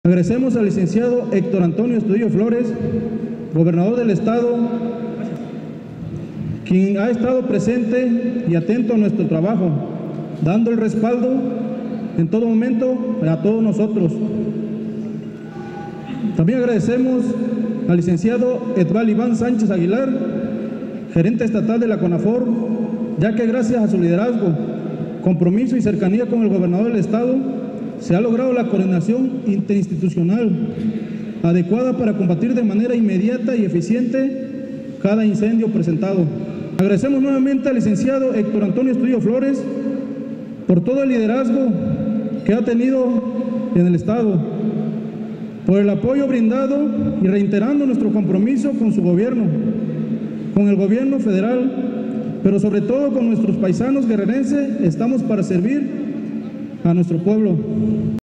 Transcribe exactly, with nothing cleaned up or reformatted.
Agradecemos al licenciado Héctor Antonio Estudillo Flores, gobernador del estado, quien ha estado presente y atento a nuestro trabajo, dando el respaldo en todo momento a todos nosotros. También agradecemos al licenciado Edval Iván Sánchez Aguilar, gerente estatal de la CONAFOR, ya que gracias a su liderazgo, compromiso y cercanía con el gobernador del estado, se ha logrado la coordinación interinstitucional adecuada para combatir de manera inmediata y eficiente cada incendio presentado. Agradecemos nuevamente al licenciado Héctor Antonio Estudillo Flores por todo el liderazgo que ha tenido en el estado, por el apoyo brindado y reiterando nuestro compromiso con su gobierno, con el gobierno federal, pero sobre todo con nuestros paisanos guerrerenses. Estamos para servir a nuestro pueblo.